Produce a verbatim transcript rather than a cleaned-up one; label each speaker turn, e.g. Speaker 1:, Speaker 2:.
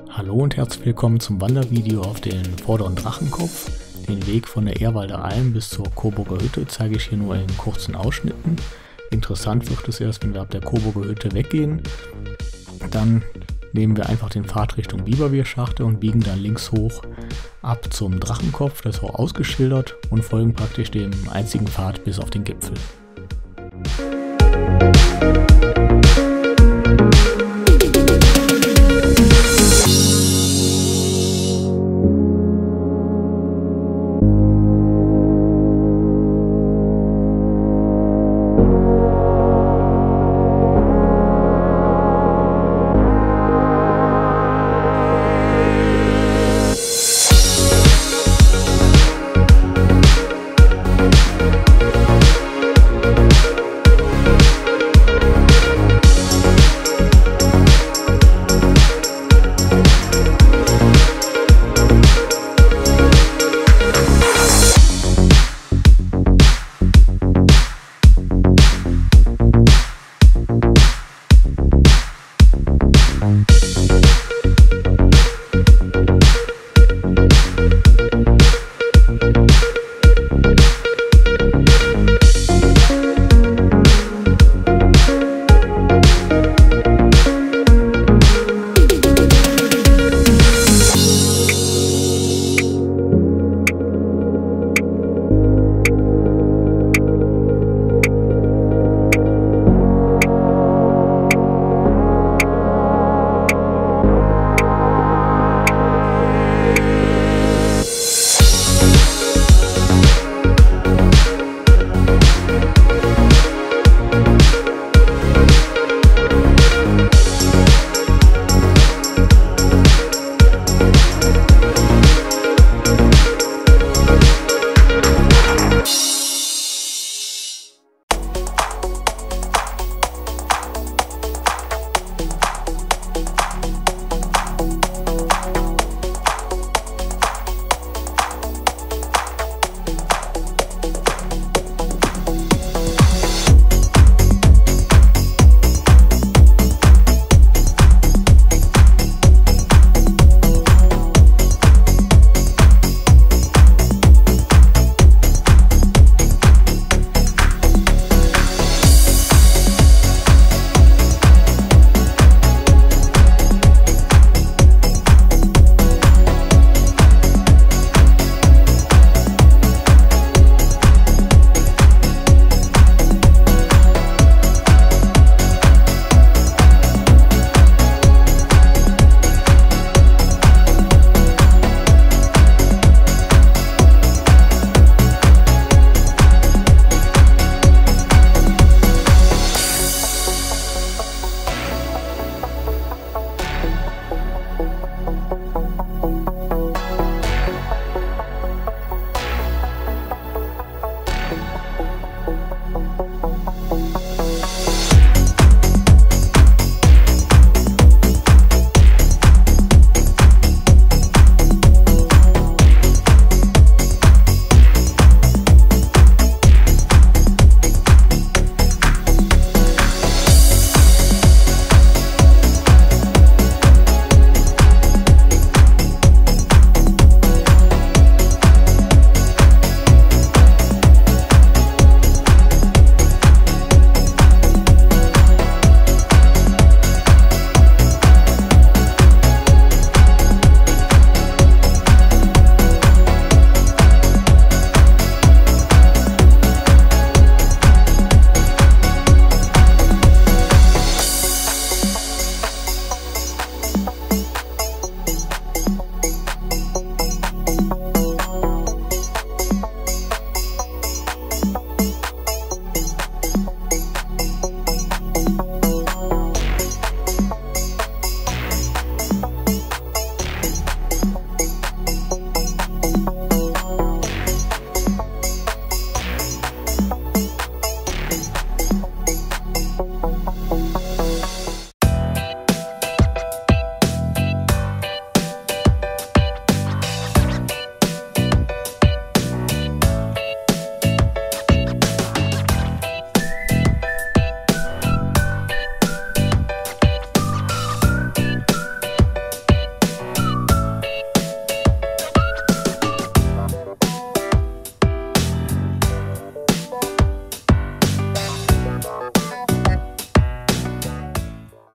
Speaker 1: Hallo und herzlich willkommen zum Wandervideo auf den Vorderen Drachenkopf. Den Weg von der Ehrwalder Alm bis zur Coburger Hütte zeige ich hier nur in kurzen Ausschnitten. Interessant wird es erst, wenn wir ab der Coburger Hütte weggehen. Dann nehmen wir einfach den Pfad Richtung Biberwierschachte und biegen dann links hoch ab zum Drachenkopf, das ist auch ausgeschildert, und folgen praktisch dem einzigen Pfad bis auf den Gipfel.